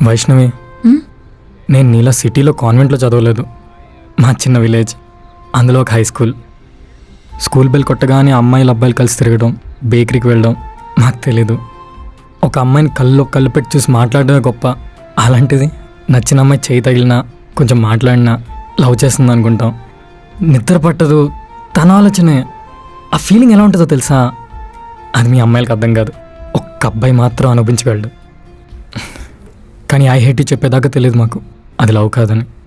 వైష్ణవి, నేను నీలా సిటీలో కాన్వెంట్లో చదవలేదు. మా చిన్న విలేజ్, అందులో ఒక హై స్కూల్. స్కూల్ బెల్ కొట్టగానే అమ్మాయిలు అబ్బాయిలు కలిసి తిరగడం, బేకరీకి వెళ్ళడం మాకు తెలీదు. ఒక అమ్మాయిని కళ్ళు కళ్ళు పెట్టి చూసి మాట్లాడడమే గొప్ప. అలాంటిది నచ్చిన అమ్మాయి చేయి తగిలినా, కొంచెం మాట్లాడినా లవ్ చేస్తుంది అనుకుంటాం. నిద్ర పట్టదు, తన ఆలోచనే. ఆ ఫీలింగ్ ఎలా ఉంటుందో తెలుసా? అది మీ అమ్మాయిలకు అర్థం కాదు. ఒక్క అబ్బాయి మాత్రం అనుభవించగలడు. కానీ ఐ హేట్ యూ చెప్పేదాకా తెలియదు మాకు అది లవ్ కాదని.